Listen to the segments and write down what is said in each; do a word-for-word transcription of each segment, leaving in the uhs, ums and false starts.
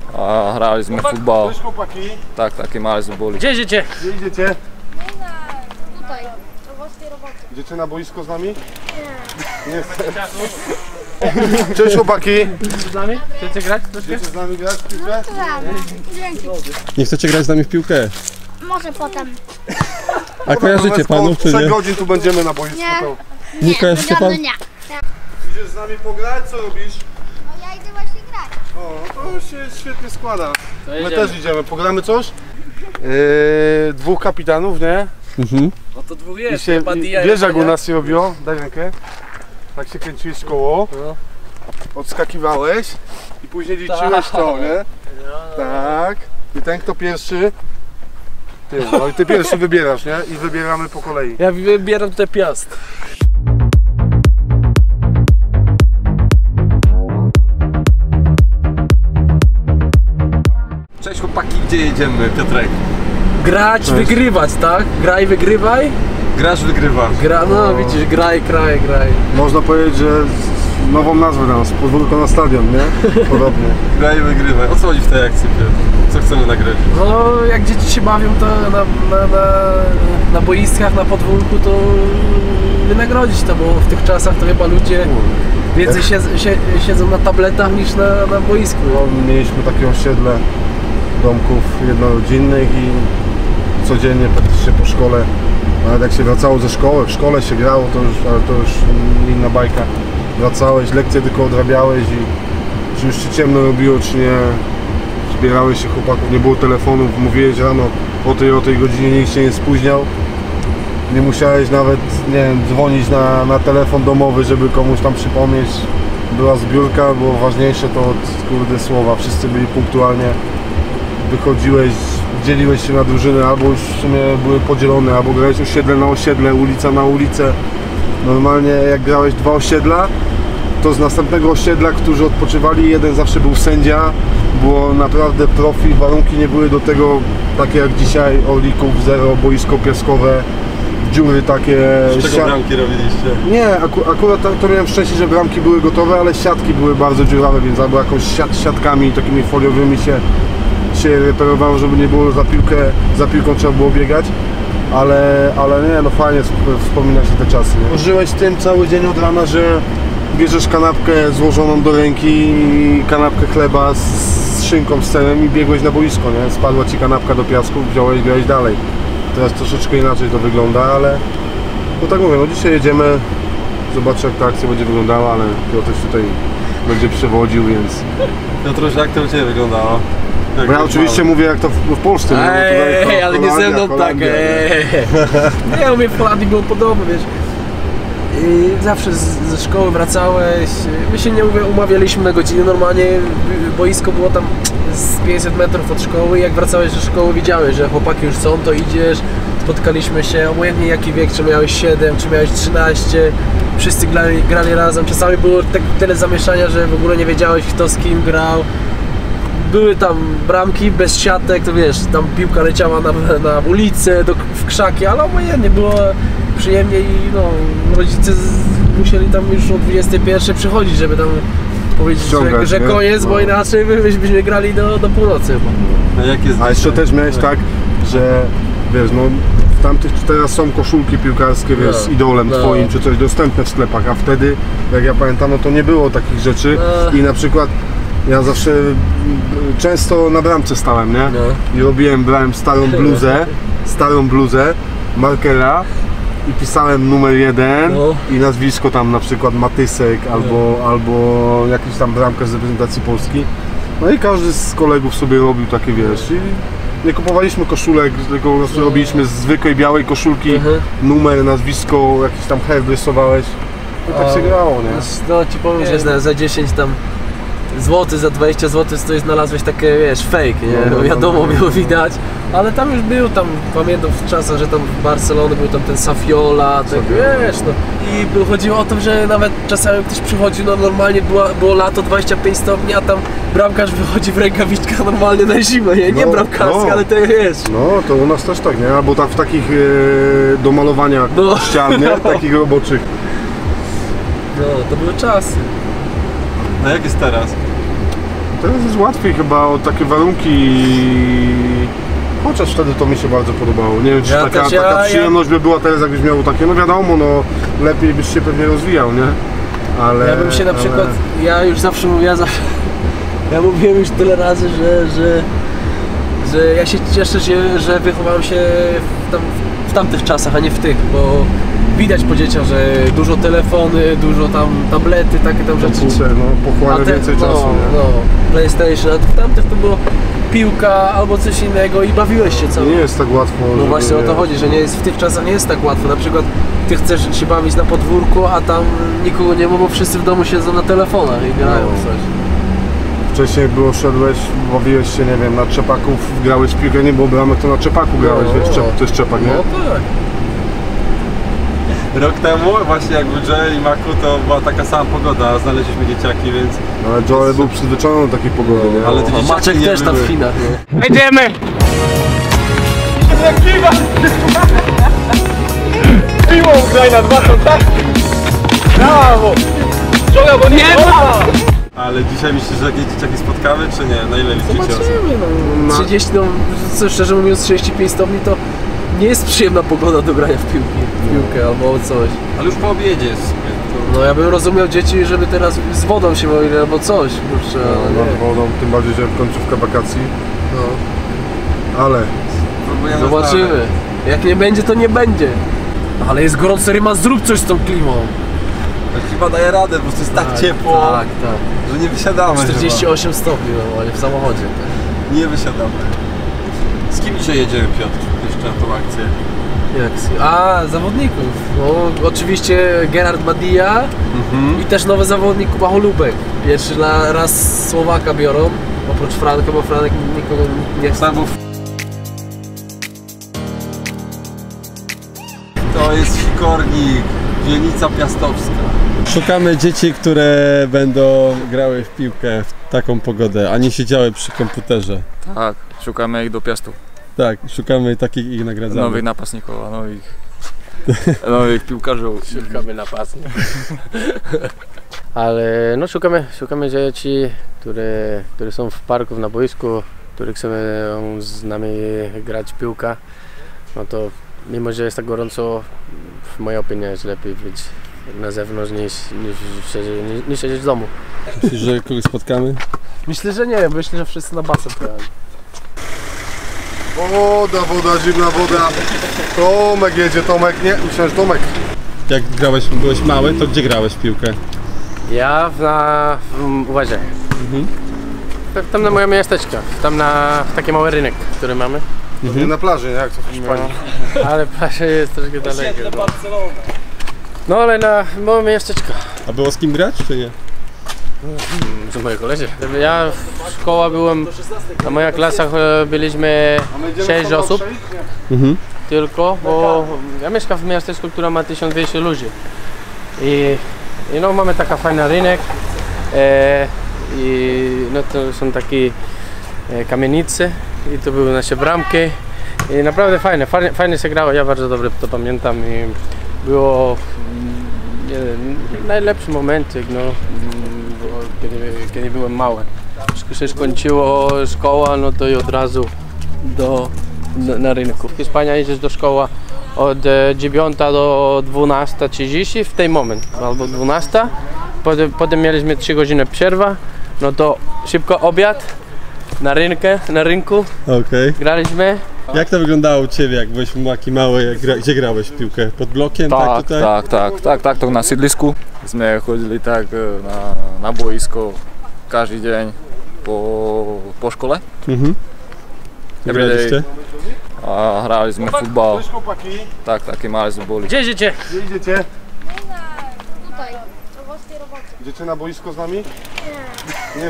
A hraliśmy futbol. Cześć chłopaki. Tak, takie małe zubuli. Gdzie idziecie? Gdzie idziecie? Tutaj, do własnej roboty. Idziecie na boisko z nami? Nie. Nie. Cześć chłopaki. Z nami? Chcecie grać? Chcecie z nami grać w piłkę? Dzięki. Nie chcecie grać z nami w piłkę? Może potem. A kojarzycie panów, czy trzech nie? godzin tu będziemy na boisku. Nie. To... Nie kojarzycie pan? nie. Idziesz z nami pograć? Co robisz? No ja idę właśnie grać. O, to się świetnie składa. My jedziemy. też idziemy. Pogramy coś? Yy, dwóch kapitanów, nie? Mhm. No to dwóch I jest. się, Paddy i, ja wiesz jak u ja. nas się robiło? Daj rękę. Tak się kręciłeś w koło, No. odskakiwałeś i później liczyłeś to, nie? Tak. I ten kto pierwszy, ty, no i ty pierwszy wybierasz, nie? I wybieramy po kolei. Ja wybieram tutaj Piast. Cześć chłopaki, gdzie jedziemy, Piotrek? Grać, Cześć. wygrywać, tak? Graj, wygrywaj. Grasz, wygrywasz. Gra, no widzisz, graj, graj, graj. Można powiedzieć, że z- nową nazwę dam, z podwórko na stadion, nie? Podobnie. Graj, wygrywaj. O co chodzi w tej akcji, Piotr? Co chcemy nagrać? No jak dzieci się bawią to na, na, na, na boiskach, na podwórku, to wynagrodzić to, bo w tych czasach to chyba ludzie więcej siedz, sie, siedzą na tabletach niż na, na boisku. No, mieliśmy takie osiedle domków jednorodzinnych i codziennie praktycznie po szkole, nawet jak się wracało ze szkoły, w szkole się grało, to już, ale to już inna bajka. Wracałeś, lekcje tylko odrabiałeś i czy już ci ciemno robiło, czy nie, zbierałeś się chłopaków, nie było telefonów, mówiłeś rano o tej o tej godzinie, nikt się nie spóźniał. Nie musiałeś nawet, nie wiem, dzwonić na, na telefon domowy, żeby komuś tam przypomnieć. Była zbiórka, było ważniejsze to od kurde słowa, wszyscy byli punktualnie. Wychodziłeś, dzieliłeś się na drużyny, albo już w sumie były podzielone, albo grałeś osiedle na osiedle, ulica na ulicę. Normalnie jak grałeś dwa osiedla, to z następnego osiedla, którzy odpoczywali, jeden zawsze był sędzia. Było naprawdę profi, warunki nie były do tego takie jak dzisiaj, orlików, zero, boisko piaskowe, dziury takie. Z czego sia- bramki robiliście? Nie, aku akurat to, to miałem szczęście, że bramki były gotowe, ale siatki były bardzo dziurawe, więc albo jakąś siat, siatkami takimi foliowymi się, się reperowało, żeby nie było za piłkę, za piłką trzeba było biegać. Ale, ale nie, no fajnie sp- wspomina się te czasy. Nie? Żyłeś tym cały dzień od rana, że bierzesz kanapkę złożoną do ręki, kanapkę chleba z, z szynką, z serem i biegłeś na boisko, nie? Spadła ci kanapka do piasku, wziąłeś, grałeś dalej. Teraz troszeczkę inaczej to wygląda, ale no tak mówię, no dzisiaj jedziemy, zobaczę jak ta akcja będzie wyglądała, ale Piotr tutaj będzie przewodził, więc... Piotruś, jak to u Ciebie wyglądało? Jak Bo ja byłeś oczywiście mały? mówię jak to w, w Polsce. no, Ej, tutaj ale nie ze Holandia, mną tak, Holandia, nie? ej. Nie, u mnie w Holandii było podobne, wiesz. I zawsze z, ze szkoły wracałeś, my się nie umawialiśmy na godziny, normalnie boisko było tam z pięćset metrów od szkoły i jak wracałeś do szkoły widziałeś, że chłopaki już są, to idziesz, spotkaliśmy się, obojętnie jaki wiek, czy miałeś siedem, czy miałeś trzynaście, wszyscy grali, grali razem, czasami było tak, tyle zamieszania, że w ogóle nie wiedziałeś kto z kim grał. Były tam bramki bez siatek, to wiesz, tam piłka leciała na, na ulicę, do, w krzaki, ale obojętnie było przyjemnie i no, rodzice z, musieli tam już o dwudziestej pierwszej przychodzić, żeby tam powiedzieć, że, Ściągać, że nie? koniec, No. bo inaczej my byśmy grali do, do północy chyba. A jak jest A jeszcze dzisiaj? też miałeś tak, że wiesz, no w tamtych teraz są koszulki piłkarskie, wiesz, z No, idolem no. twoim, czy coś dostępne w sklepach, a wtedy, jak ja pamiętam, no to nie było takich rzeczy No. i na przykład ja zawsze mm, często na bramce stałem, nie? No. I robiłem, brałem starą bluzę, starą bluzę, markera i pisałem numer jeden No. i nazwisko tam na przykład Matysek albo, albo jakiś tam bramkarz z reprezentacji Polski. No i każdy z kolegów sobie robił takie, wiesz, i nie kupowaliśmy koszulek, tylko po prostu robiliśmy z zwykłej białej koszulki Mhm. numer, nazwisko, jakiś tam herb rysowałeś i tak się grało, nie? No ci powiem, że za, za dziesięć tam złotych, za dwadzieścia złotych to znalazłeś takie, wiesz, fake, nie? No, no, No, wiadomo, no, no. było widać, ale tam już był, tam pamiętam w czasach, że tam w Barcelonie był tam ten Safiola, tak wiesz, no. I było, chodziło o to, że nawet czasami ktoś przychodził, no normalnie było, było lato, dwadzieścia pięć stopni, a tam bramkarz wychodzi w rękawiczkach normalnie na zimę, nie? Nie No, bramkarska, no. ale te, wiesz. No, to u nas też tak, nie? Albo tak w takich e, do malowania No. ścian, nie? Takich roboczych. No, to były czasy. A jak jest teraz? Teraz jest łatwiej chyba o takie warunki. Chociaż wtedy to mi się bardzo podobało. Nie wiem, czy Ja taka, też, ja- taka ja- przyjemność by była teraz, jakbyś miał takie, no wiadomo, no lepiej byś się pewnie rozwijał, nie? Ale, Ja bym się na ale- przykład, ja już zawsze mówię, ja, zawsze, ja mówiłem już tyle razy, że, że, że ja się cieszę, że, że wychowałem się w, tam, w tamtych czasach, a nie w tych, bo widać po dzieciach, że dużo telefony, dużo tam tablety, takie tam rzeczy. Komputer, no pochłania te- więcej no, czasu, nie? no, PlayStation, a w tamtych to było piłka albo coś innego i bawiłeś się cały. Nie jest tak łatwo. No żeby, właśnie o to wiesz, chodzi, że nie jest, w tych czasach nie jest tak łatwo. Na przykład ty chcesz się bawić na podwórku, a tam nikogo nie ma, bo wszyscy w domu siedzą na telefonach i grają w No. coś. Wcześniej było, szedłeś, bawiłeś się, nie wiem, na trzepaków, grałeś w piłkę, nie było bramek, to na trzepaku grałeś, No. wiesz, czep, to jest trzepak, nie? No tak. Rok temu, właśnie jak był Joel i Maku, to była taka sama pogoda, znaleźliśmy dzieciaki, więc... No, ale Joel był przyzwyczajony do takiej pogody, nie? Ale ty A dzieciaki Maciek nie też tam były. w Chinach. No. Jedziemy! Piłą graj na dwa, tak? Brawo! Ciąga, bo nie ma! Ale dzisiaj myślisz, że jakieś dzieciaki spotkamy, czy nie? Na ile liczycie osób? Zobaczymy, no. trzydzieści, no co, szczerze mówiąc trzydzieści pięć stopni to nie jest przyjemna pogoda do grania w piłki, w piłkę albo coś. Ale już po obiedzie jest w sumie. To... No ja bym rozumiał dzieci, żeby teraz z wodą się bawili albo coś, kurczę, ale No, nad nie. wodą, tym bardziej, że końcówka wakacji, No. ale Próbujemy Zobaczymy. znaleźć. Jak nie będzie, to nie będzie. Ale jest gorąco, Ryma, zrób coś z tą klimą. To chyba daje radę, bo to jest tak, ciepło, Tak, tak. że nie wysiadamy czterdzieści osiem stopni normalnie w samochodzie. chyba. Nie wysiadamy. Z kim dzisiaj jedziemy, Piotr? Jeszcze na tą akcję. Jak? A, zawodników. No, oczywiście Gerard Badia Mhm. i też nowy zawodnik Kuba Holubek. Pierwszy la- raz Słowaka biorą, oprócz Franka, bo Franek nikogo nie chce. Tam był... To jest Sikornik, dzielnica piastowska. Szukamy dzieci, które będą grały w piłkę w taką pogodę, a nie siedziały przy komputerze. Tak, szukamy ich do Piastu. Tak, szukamy takich i ich nagradzamy. Nowych napastników, a nowych, nowych piłkarzy. Szukamy napastnik. Ale no szukamy, szukamy dzieci, które, które są w parku, na boisku, które chcemy z nami grać w piłkę. No to mimo, że jest tak gorąco, w mojej opinii jest lepiej być na zewnątrz niż, niż, siedzieć, niż, niż siedzieć w domu. Myślisz, że kogoś spotkamy? Myślę, że nie, myślę, że wszyscy na basen pojechali. woda, woda, zimna woda. Tomek jedzie, Tomek, nie? Myślałem, że Tomek. Jak grałeś, byłeś mały, to gdzie grałeś w piłkę? Ja na w Uważę. Mhm. Tam na moje miasteczko, tam na taki mały rynek, który mamy. Nie na plaży, nie? Jak to w Hiszpanii. Ale plaża jest troszkę daleko. No. no ale na moje miasteczko. A było z kim grać, czy nie? Z mojej koledzy. Ja w szkoła byłem, na moich klasach e, byliśmy sześć osób Mhm. tylko, bo ja mieszkam w miasteczku, które ma tysiąc dwieście ludzi. I, i no mamy taka fajna rynek e, i no to są takie e, kamienice i to były nasze bramki i naprawdę fajne, fajnie, fajnie się grało, ja bardzo dobrze to pamiętam i było mm, najlepszy moment, no, mm, było, kiedy, kiedy byłem mały. Wszystko się skończyło, szkoła, no to i od razu do, na, na rynku. W Hiszpanii jedziesz do szkoły od e, dziewiątej do dwunastej trzydzieści w tej moment, albo dwunastej. Potem, potem mieliśmy trzy godziny przerwa, no to szybko obiad na rynkę, na rynku Okej. graliśmy. Jak to wyglądało u Ciebie, jak byłeś taki mały, jak gra, gdzie grałeś w piłkę? Pod blokiem, tak, Tak, tutaj? tak, tak, tak, tak, to na siedlisku. My chodzili tak na, na boisko każdy dzień po, po szkole. Mhm. Graliście? A graliśmy futbal. Tak, takie małe boli. Gdzie idziecie? Gdzie idziecie? Tutaj, do własnej roboty. Idziecie na boisko z nami? Nie.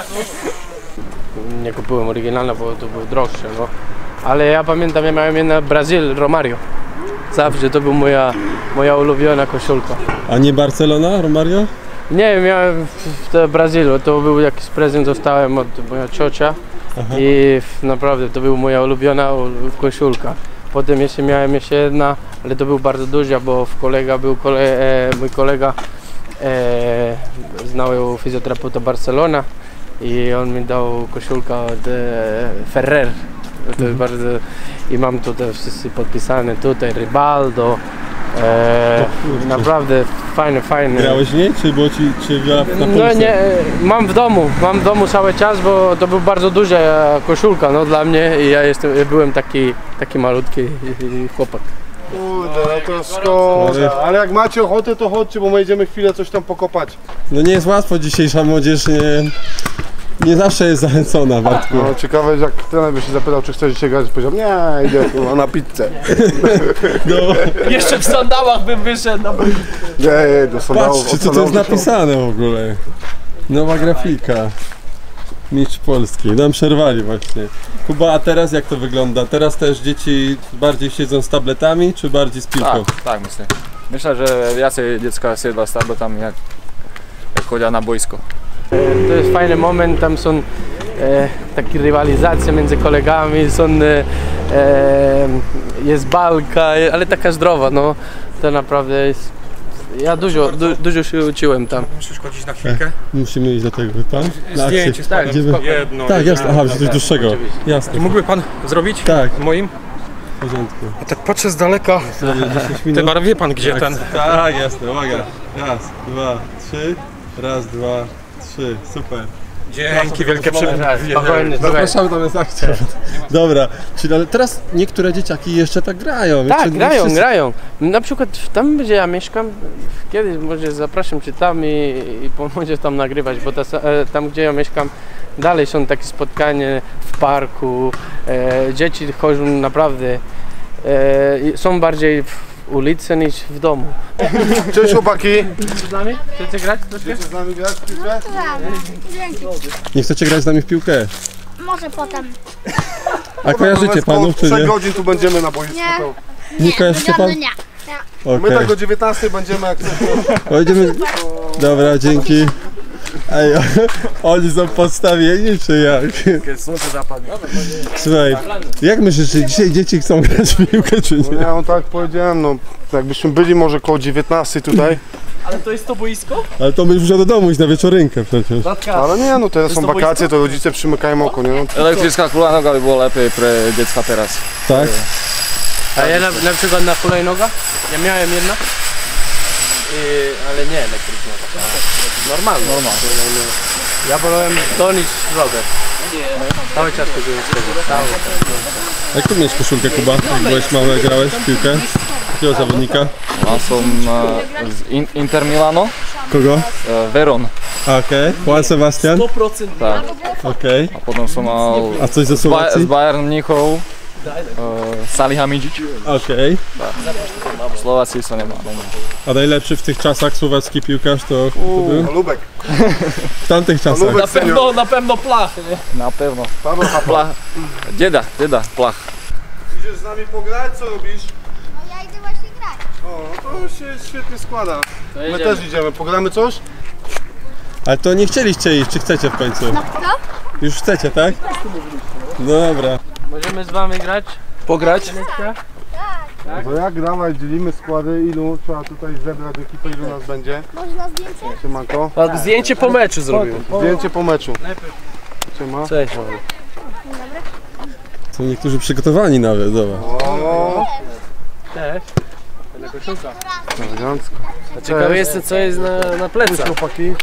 Nie kupiłem oryginalne, bo to było droższe, no. Ale ja pamiętam, ja miałem je na Brazil, Romario. Zawsze to była moja, moja ulubiona koszulka. A nie Barcelona, Romario? Nie, miałem w, w Brazylu, to był jakiś prezent, dostałem od moja ciocia. Aha. I w- naprawdę to była moja ulubiona ul- koszulka. Potem jeszcze miałem jeszcze jedna, ale to był bardzo duża, bo w kolega był kole, e, mój kolega e, znał fizjoterapeuta Barcelona i on mi dał koszulkę od e, Ferrer. To jest bardzo, i mam tutaj wszyscy podpisane, tutaj Rivaldo. E, naprawdę fajne, fajne. Grałeś w niej, czy było ci, czy grała na No półce? nie, mam w domu, mam w domu cały czas, bo to był bardzo duża koszulka, no dla mnie i ja jestem, byłem taki, taki malutki chłopak. Kurde, no to szkoda. Ale jak macie ochotę, to chodźcie, bo my idziemy chwilę coś tam pokopać. No nie jest łatwo, dzisiejsza młodzież nie, nie zawsze jest zachęcona, Bartku. No ciekawe, jak trener by się zapytał, czy chcesz dzisiaj grać, powiedział, nie, idę kurwa, na pizzę. No, Jeszcze w sandałach bym wyszedł. No. Nie, nie, do sandałów. patrzcie, od co to sandałów jest do napisane w ogóle. Nowa grafika. Mistrz Polski. Nam przerwali właśnie. Kuba, a teraz jak to wygląda? Teraz też dzieci bardziej siedzą z tabletami, czy bardziej z piłką? Tak, tak myślę. Myślę, że więcej dziecka siedla z tabletami, jak, jak chodzi na boisko. To jest fajny moment, tam są e, takie rywalizacje między kolegami, są, e, e, jest walka, ale taka zdrowa, no to naprawdę jest, ja dużo, du, dużo się uczyłem tam. Musisz chodzić na chwilkę? Musimy iść do tego, pan? Na Zdjęcie akcję. z panem. Idziemy? Jedno. Tak, jasne. Aha, tak, coś dłuższego. Jasne. Mógłby pan zrobić? Tak, Moim? w porządku. A tak patrzę z daleka. dziesięć Ty minut. bar wie pan gdzie ten? Tak, jasne, uwaga. Raz, dwa, trzy. Raz, dwa, trzy. Super. Dzięki wielkie Spokojnie, spokojnie. Zapraszamy, tam jest akcja. Dobra, czyli ale teraz niektóre dzieciaki jeszcze tak grają. jeszcze Tak, nie grają, wszyscy- grają. Na przykład tam, gdzie ja mieszkam, kiedyś może zapraszam cię tam i, i pomożesz tam nagrywać, bo ta, e, tam, gdzie ja mieszkam, dalej są takie spotkania w parku, e, dzieci chodzą naprawdę, e, są bardziej w ulicy niż w domu. Cześć chłopaki. Z nami? Chcecie grać troszkę? Chcecie z nami grać w piłkę? Dzięki. Nie chcecie grać z nami w piłkę? Może potem. A kojarzycie panów, czy trzech nie? godzin tu będziemy na boisku. Nie. To. Nie kojarzycie pan? Nie. My Okej. tak do dziewiętnastej będziemy, jak Pojedziemy. Dobra, dzięki. Ej, oni są podstawieni, czy jak? Słuchaj, jak myślisz, czy dzisiaj dzieci chcą grać w piłkę, czy No nie? ja on tak powiedziałem, no jakbyśmy byli może koło dziewiętnastej tutaj, Ale to jest to boisko? Ale to my już do domu iść na wieczorynkę przecież. ale nie, no teraz są to wakacje, to rodzice przymykają oko, nie? No, Elektryczna hulajnoga by było lepiej pre dziecka teraz. Tak? A ja na, na przykład na hulajnoga, ja miałem jedna, i, ale nie elektryczna, taka normalna. Normalna. Ja wolałem to niż rower. Cały czas chodziłem z tego, cały czas. Jak tu miałeś koszulkę, Kuba? Jak byłeś mały, grałeś w piłkę? Jakiego zawodnika? Mam są e, z in, Inter Milano, Kogo? e, Veron, Okej, Juan Sebastian? sto procent. tak. Okej. A potem są e, A coś ze z, ba, z Słowacji? Bayern Mnichov, e, Salihamidzic. Okej. W Słowacji co nie ma. A najlepszy w tych czasach słowacki piłkarz to kto był? Lubek. W tamtych czasach. Lubek Na pewno, na pewno plach. Na pewno. Paweł Hapla. Plach. Dzieda, dzieda, plach. Idziesz z nami pograć, co robisz? No ja idę właśnie grać. O, no to się świetnie składa. My też idziemy, pogramy coś? Ale to nie chcieliście iść, czy chcecie w końcu? Na kto? Już chcecie, tak? Dobra. Możemy z wami grać? Pograć? To jak dawaj, dzielimy składy, ilu trzeba tutaj zebrać ekipę, ilu nas będzie? Można zdjęcie? Siemanko. A zdjęcie po meczu zrobiłem. Zdjęcie po meczu. Siema. Cześć. Są niektórzy przygotowani nawet, zobacz. O, Cześć. elegancko. Ciekawy jestem, co jest na, na Cześć plecach. chłopaki.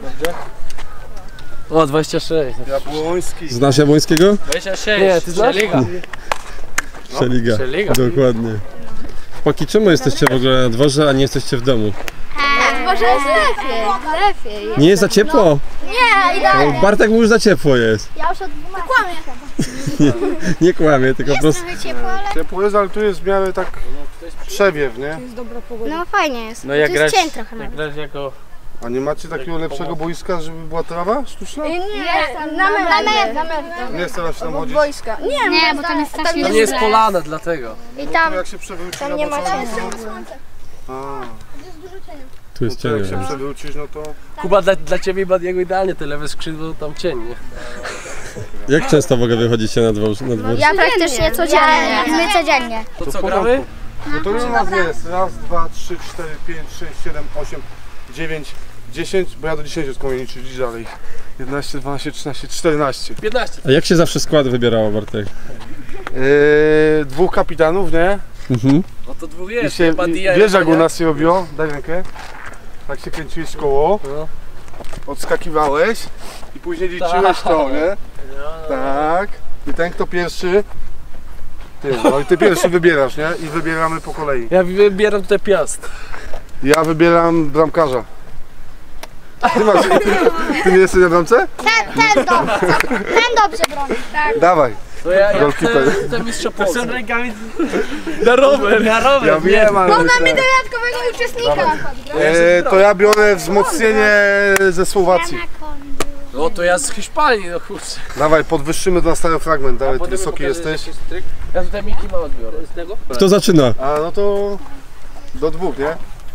O, dwadzieścia sześć. Jabłoński. Znasz Jabłońskiego? dwadzieścia sześć. Nie, ty znasz? Liga. Szeliga. Szeliga. Dokładnie. Chłopaki, czemu jesteście w ogóle na dworze, a nie jesteście w domu? Może jest lepiej. Lepiej. Nie jest za ciepło? Nie, idealnie. No, Bartek mówi, że za ciepło jest. Ja już od dwunastu. Kłamie. Nie, nie kłamie, tylko po Jest prostu... trochę ciepło, ale... Ciepło jest, ale tu jest w miarę tak przewiew, nie? No fajnie jest. No jak tu grasz, jest cień trochę jak nawet. grasz jako... A nie macie takiego lepszego boiska, żeby była trawa sztuczna? Nie, na mecz. Na mecz. Nie chcę nam się tam chodzić. Wojska. Nie, nie, bo tam jest strasznie... Tam nie jest polana, dlatego. I tam... To jak się przewrócisz Tam na nie ma boczenie, cienia. A, Tu jest to jak się ciemno. przewrócisz, no to... Kuba, dla, dla ciebie i Badiego idealnie, te lewe skrzydło tam cień, nie? Jak często w ogóle wychodzicie na dwór? Na dwór? Ja praktycznie codziennie. My codziennie. To w co, porządku. gramy? No to ile nas jest? Raz, dwa, trzy, cztery, pięć, sześć, siedem, osiem, dziewięć, dziesięć, bo ja do dziesięciu z kolei liczyć dalej. jedenaście, dwanaście, trzynaście, czternaście. piętnaście. A jak się zawsze skład wybierało, Bartek? Yy, dwóch kapitanów, nie? Mhm. No to dwóch I jest. się, Padilla i, wiesz jak nie? u nas się robiło? Daj rękę. Tak się kręciłeś koło, No. odskakiwałeś i później liczyłeś to, nie? Tak. I ten kto pierwszy, ty, no i ty pierwszy wybierasz, nie? I wybieramy po kolei. Ja wybieram tutaj Piast. Ja wybieram bramkarza. Ty masz, ty, ty nie jesteś na bramce? Ten, ten dobrze, ten dobrze broni. Tak. Dawaj. To ja, ja Goalkeeper. chcę, chcę mistrza Polski. Na rower. Na rower. Ja wiem, ale Mamy myślę, dodatkowego uczestnika. e, to ja biorę wzmocnienie ze Słowacji. No to ja z Hiszpanii, no kurczę. Dawaj, podwyższymy na stary fragment, dawaj, ty Potem wysoki mi pokażesz jesteś. jakiś tryk. Ja tutaj Mickey Mouse biorę. Z tego? Kto zaczyna? A no to do dwóch, nie?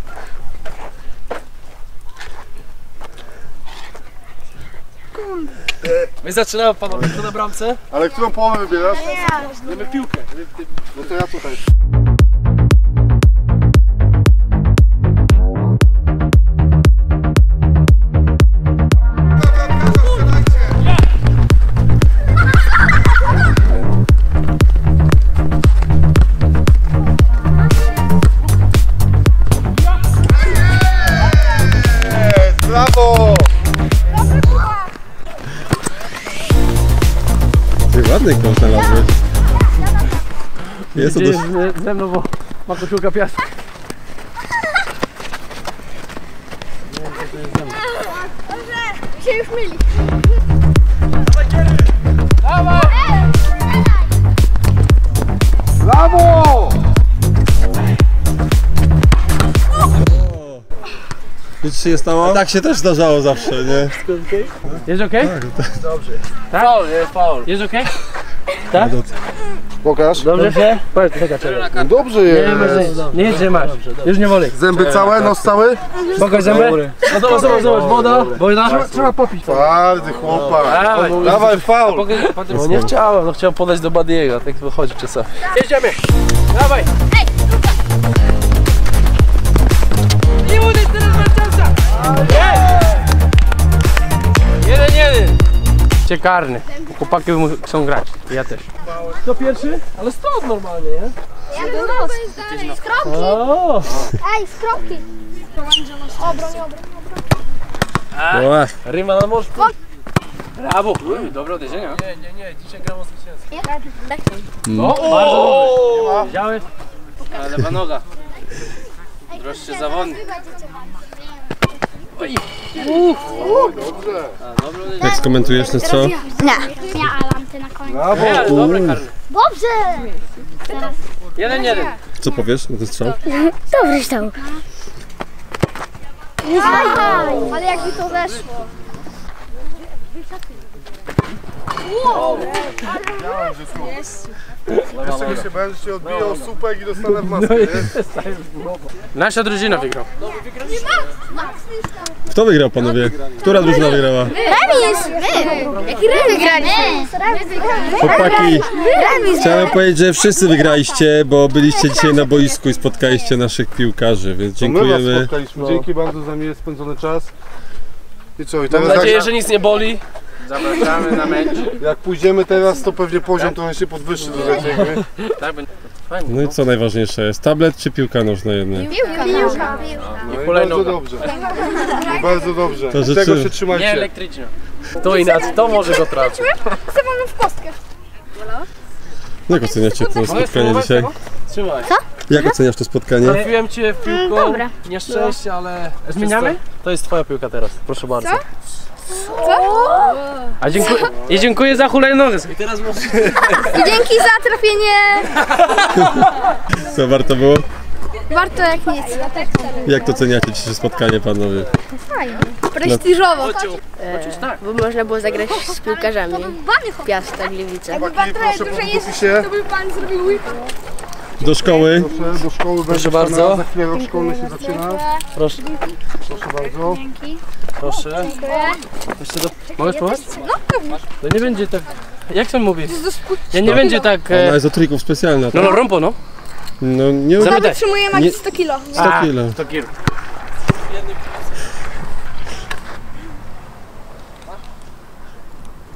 My zaczynamy, panowie, kto na bramce? Ale którą połowę wybierasz? Mamy piłkę. No to ja tutaj. Brawo! Ty ładny kosz znalazłeś. Jest to Gdzie dość... jest ze mną, bo ma koszulka Piast. Się już myli. Brawo! Nic się nie stało? Tak się też zdarzało zawsze, nie? Jest okej? Dobrze. Tak? Faul, jest faul. Jest okej? Pokaż. Dobrze? Powiedz, czekaj, czekaj. No dobrze Nie, jest. nie, nie, nie masz. Już nie woli. Zęby całe, nos cały? Spokoj zęby. No zobacz, zobacz, zobacz, woda. Woda? Trzeba popić. Twardy chłopak. Dawaj. Dawaj faul. No nie chciałem, no chciałem podać do Badiego, tak wychodzi czasami. Jedziemy. Dawaj. Jeden, jeden. Cię karny. Chłopaki chcą grać. Ja też. Kto pierwszy? Ale stąd normalnie, nie? Ja bym nos. Skropki. O, Ej, skropki. Obroń, obroń. Ła, Ryma na morzu. Brawo. Dobre uderzenie. Nie, nie, nie, dzisiaj gram o zwycięstwo. No, bardzo dobre. Widziałeś? Ale lewa noga. Droższy zawodnik. jak skomentujesz ten strzał? Nie. Ja Alan, ty na koniec. Brawo. Dobre karny. Dobrze. Jeden, jeden. Co powiesz na ten strzał? Dobrze stał. Ale jakby to weszło. Z czego się będziesz się odbijał słupek i dostanę w maskę, nie? Nasza drużyna wygrał. Kto wygrał, panowie? Która drużyna wygrała? Remis! My! Jaki remis? Wygraliśmy. Chłopaki, chciałem powiedzieć, że wszyscy wygraliście, bo byliście dzisiaj na boisku i spotkaliście naszych piłkarzy, więc To my was dziękujemy. spotkaliśmy. Dzięki bardzo za miły spędzony czas. I co, i Mam teraz nadzieję, jak, że nic nie boli. Zapraszamy na mecz. jak pójdziemy teraz, to pewnie poziom trochę się podwyższy do rzeczy. Tak, będzie fajnie. No i co najważniejsze jest? Tablet czy piłka nożna jednak? Piłka. Piłka. No i bardzo hulajnoga. dobrze. I bardzo dobrze. To Tego życzymy. się Nie trzymajcie. elektryczna. To inaczej, to może go tracić. Chcę w kostkę. Jak oceniacie to spotkanie dzisiaj? Trzymaj. Jak oceniasz to spotkanie? Trafiłem cię w piłką. Dobra. Nieszczęście, ale... Zmieniamy? To jest twoja piłka teraz, proszę bardzo. A dziękuję. I dziękuję za hulajnogę. I teraz możesz... I dzięki za trafienie. Co warto było? Warto jak nic. Jak to oceniacie dzisiejsze spotkanie, panowie? Prestiżowo. Tak. Bo można było zagrać z piłkarzami Piasta Gliwice. Chłopaki, proszę po długopisie. by pan zrobił whipa. Do szkoły. Proszę, do szkoły będzie bardzo. Za chwilę rok szkolny się zaczyna. Proszę, Proszę bardzo. proszę. Jeszcze do... Mogę spróbować? No, to nie będzie tak... Jak się mówi? Ja nie będzie tak. Ona E... jest do trików specjalna, No, tak? no, rompo, no. No nie Zapytaj. Wytrzymuje Nie- max sto kilo. sto kilo. To kilo.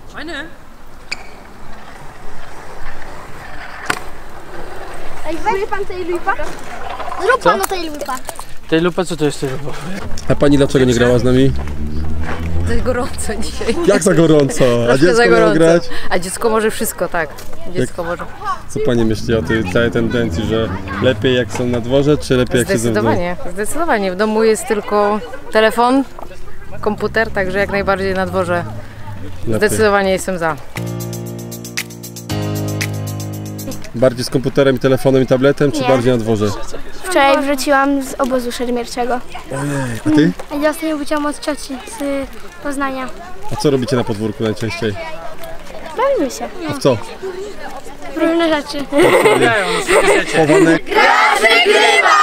Ej, weź pan tej lupa. Zrób pan tej lupa. Tej lupa, co to jest tej lupa? A pani dlaczego nie grała z nami? To jest gorąco dzisiaj. Jak za gorąco? A Troszkę dziecko za miało gorąco. grać? A dziecko może wszystko, tak. Dziecko może. Co pani myśli o tej całej tendencji, że lepiej jak są na dworze, czy lepiej jak siedzą w domu? Zdecydowanie, zdecydowanie. W domu jest tylko telefon, komputer, także jak najbardziej na dworze. Lepiej. Zdecydowanie jestem za. Bardziej z komputerem i telefonem i tabletem, czy Nie. bardziej na dworze? Wczoraj wróciłam z obozu szermierczego. Ojej, a ty? Ja ostatnio wróciłam od cioci z Poznania. A co robicie na podwórku najczęściej? Bawimy się. A w co? Różne rzeczy. Chowanek. Gra wygrywa!